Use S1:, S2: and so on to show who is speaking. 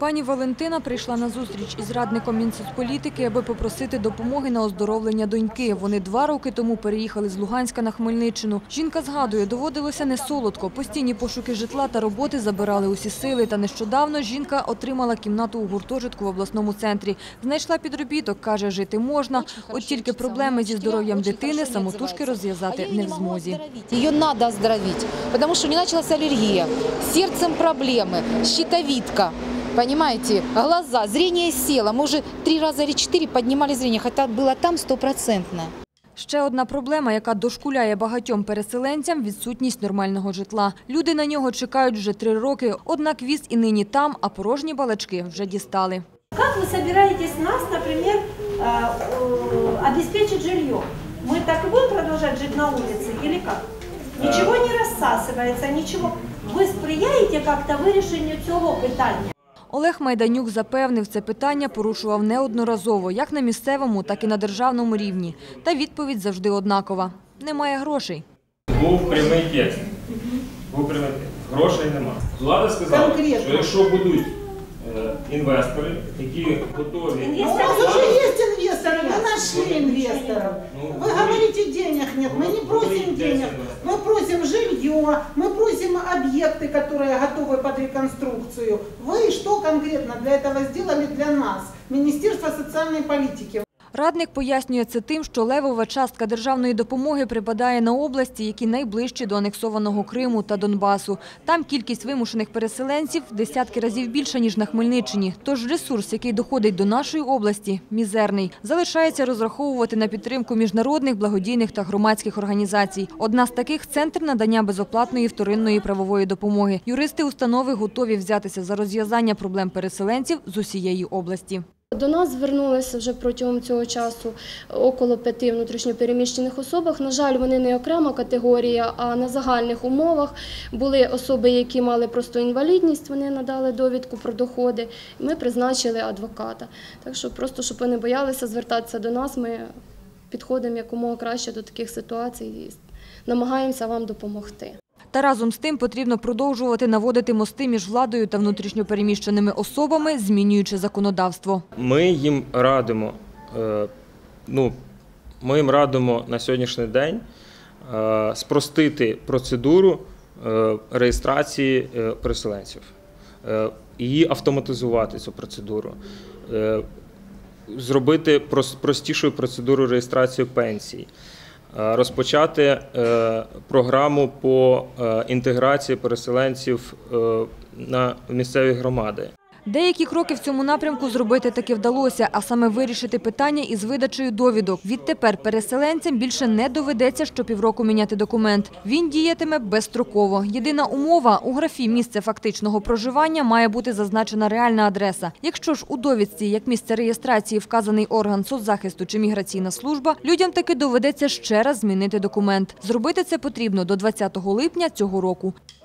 S1: Пані Валентина прийшла на зустріч із радником Мінсоцполітики, аби попросити допомоги на оздоровлення доньки. Вони 2 роки тому переїхали з Луганська на Хмельниччину. Жінка згадує, доводилося не солодко. Постійні пошуки житла та роботи забирали усі сили. Та нещодавно жінка отримала кімнату у гуртожитку в обласному центрі. Знайшла підробіток, каже, жити можна. От тільки проблеми зі здоров'ям дитини самотужки розв'язати не в змозі.
S2: Її треба оздоровити, тому що у неї почалася алергія, з серцем проблеми, щитовидка. Понимаете, глаза, зрение село. Мы уже 3 раза или 4 поднимали зрение, хотя было там 100%.
S1: Ще одна проблема, яка дошкуляє багатьом переселенцям – відсутність нормального житла. Люди на нього чекають вже 3 роки, однак віз і нині там, а порожні балачки вже дістали.
S3: Як ви збираєтесь нас, наприклад, обеспечити житло? Ми так і будемо продовжувати жити на вулиці, або як? Нічого не розсасується, нічого. Ви сприяєте як-то вирішенню цього питання?
S1: Олег Майданюк запевнив, це питання порушував неодноразово, як на місцевому, так і на державному рівні. Та відповідь завжди однакова – немає грошей.
S4: Був прямий текст. Грошей нема. Влада сказала, що якщо будуть інвестори, які готові...
S5: У нас вже є інвестори, ми знайшли інвесторів. Ви говорите, денег нет, ми не просимо денег, ми просимо жилье, ми просимо об'єкти, які готові під реконструкцію. Ви що конкретно для цього зробили для нас, Міністерство соціальної політики?
S1: Радник пояснює це тим, що левова частка державної допомоги припадає на області, які найближчі до анексованого Криму та Донбасу. Там кількість вимушених переселенців – десятки разів більша, ніж на Хмельниччині. Тож ресурс, який доходить до нашої області – мізерний. Залишається розраховувати на підтримку міжнародних, благодійних та громадських організацій. Одна з таких – Центр надання безоплатної вторинної правової допомоги. Юристи установи готові взятися за розв'язання проблем переселенців з усієї області.
S6: До нас звернулися вже протягом цього часу около 5 внутрішньопереміщених особах. На жаль, вони не окрема категорія, а на загальних умовах. Були особи, які мали просто інвалідність, вони надали довідку про доходи. Ми призначили адвоката. Так що просто, щоб вони боялися звертатися до нас, ми підходимо якомога краще до таких ситуацій і намагаємося вам допомогти.
S1: Та разом з тим потрібно продовжувати наводити мости між владою та внутрішньопереміщеними особами, змінюючи законодавство.
S4: Ми їм радимо на сьогоднішній день спростити процедуру реєстрації переселенців, її автоматизувати, цю процедуру, зробити простішою процедуру реєстрації пенсій. Розпочати програму по інтеграції переселенців на місцеві громади.
S1: Деякі кроки в цьому напрямку зробити таки вдалося, а саме вирішити питання із видачею довідок. Відтепер переселенцям більше не доведеться щопівроку міняти документ. Він діятиме безстроково. Єдина умова – у графі «Місце фактичного проживання» має бути зазначена реальна адреса. Якщо ж у довідці, як місце реєстрації, вказаний орган соцзахисту чи міграційна служба, людям таки доведеться ще раз змінити документ. Зробити це потрібно до 20 липня цього року.